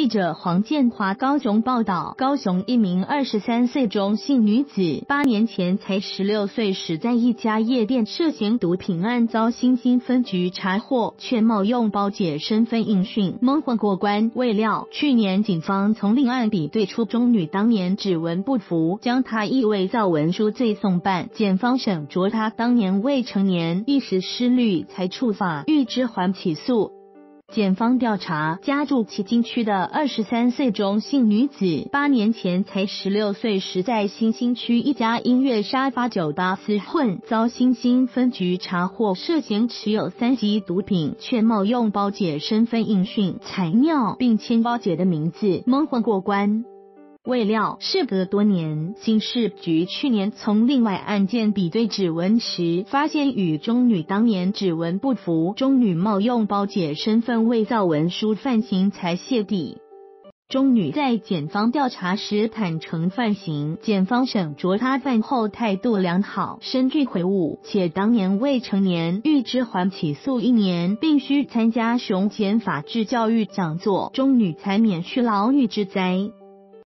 记者黄建华高雄报道，高雄一名23岁中性女子8年前才16岁时，在一家夜店涉嫌毒品案遭新兴分局查获，却冒用胞姐身份应讯，蒙混过关。未料去年警方从另案比对出中女当年指纹不符，将她以伪造文书罪送办。检方审酌她当年未成年，一时失虑才触法，欲知还起诉。检方调查，家住旗津区的23岁中性女子8年前才16岁时，在新兴区一家音乐沙发酒吧厮混，遭新兴分局查获，涉嫌持有3级毒品，却冒用胞姐身份应讯采尿，并签胞姐的名字，蒙混过关。未料事隔多年，刑事局去年从另外案件比对指纹时，发现与中女当年指纹不符，中女冒用胞姐身份伪造文书犯行才泄底。中女在检方调查时坦承犯行，检方审酌她犯后态度良好，深具悔悟，且当年未成年，欲知还起诉1年，并需参加雄检法治教育讲座，中女才免去牢狱之灾。